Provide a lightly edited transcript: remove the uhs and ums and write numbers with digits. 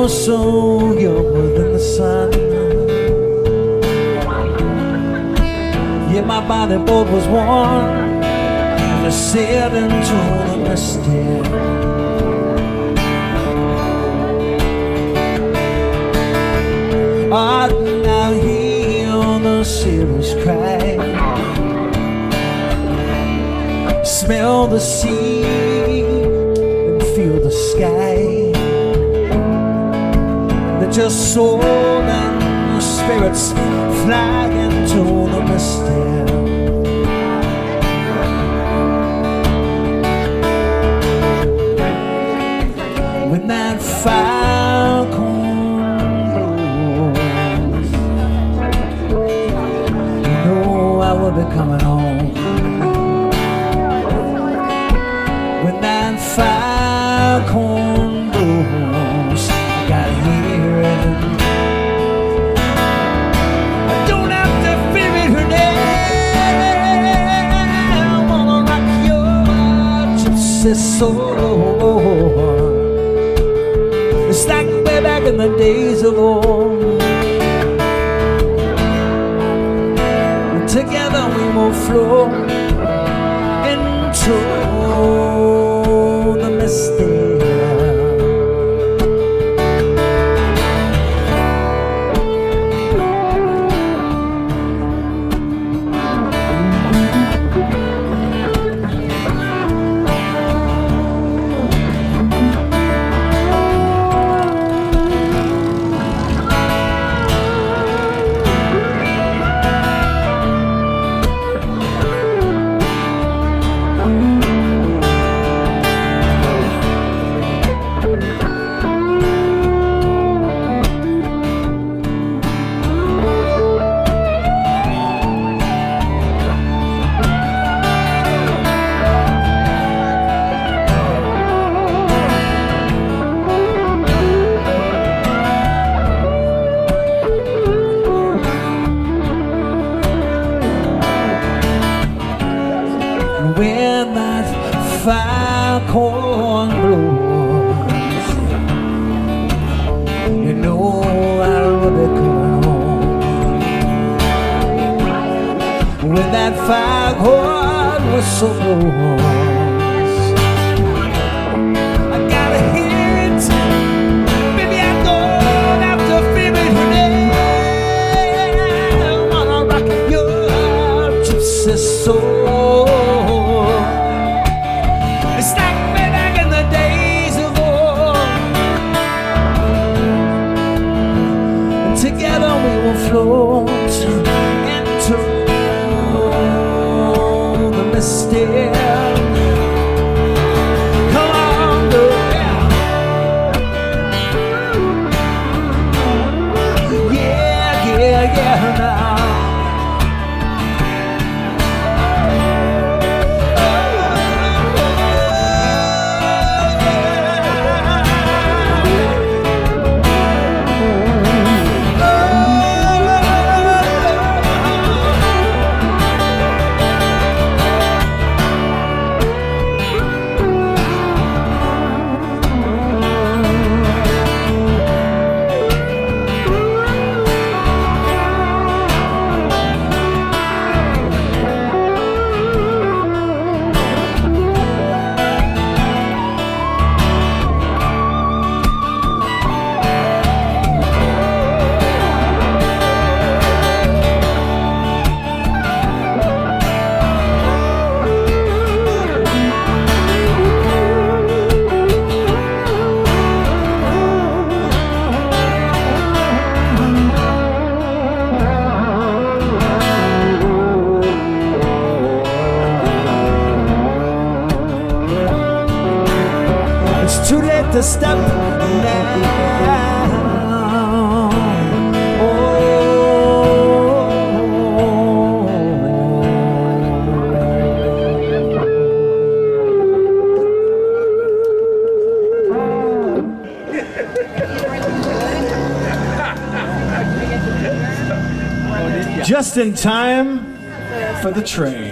was so young than the sun. Yeah, my body boat was warm as I sailed into the misty. I now hear the sailors cry, smell the sea and feel the sky. That your soul and spirits fly into the misty. When that falcon blows, you know I will be coming home. When that falcon blows, I gotta hear it. I don't have to fear it now. I wanna rock your gypsy soul. It's like way back in the days of old. And together we will flow into the misty. When that falcon blows, you know I'll be coming home. When that falcon whistle blows, I gotta hear it. Baby, I don't have to feel it now. I wanna rock your gypsy soul. Together we will float into the misty. Come on, girl. Yeah, yeah, yeah, now. It's too late to stop now. Oh. Just in time for the train.